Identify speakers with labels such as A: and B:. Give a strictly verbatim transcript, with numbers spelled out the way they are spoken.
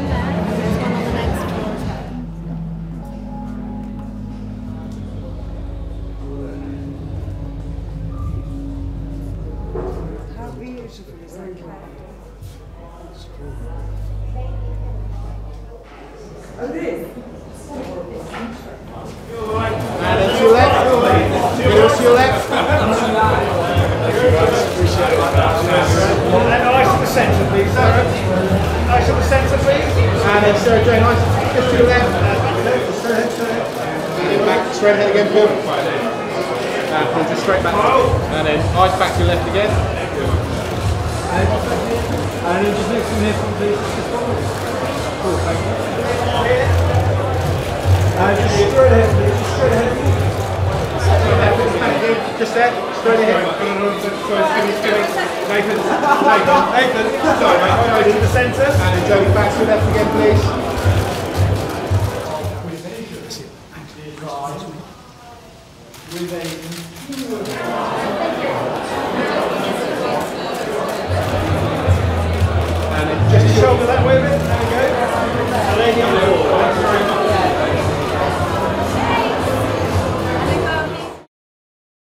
A: one there, and there's one on the next floor as well.
B: How beautiful is that cloud? Oh, this?
C: And then to your left. Middle to your left. Appreciate it.
D: And eyes to the centre, please, Sarah. Eyes to the centre, please.
C: And then Sarah Jane, nice. Just to your left. And then back, straight ahead again, Paul. And Paul, just straight back. And then eyes back to your left again.
D: And then just next to me, please. Cool, thank you. And just straight ahead, please. Just straight ahead.
C: Just there, straight ahead.
D: Nathan, Nathan, Nathan. Sorry, mate. Go to the centre.
C: And then Jody back to your left again, please.
D: And then just shoulder that way a bit. There we go.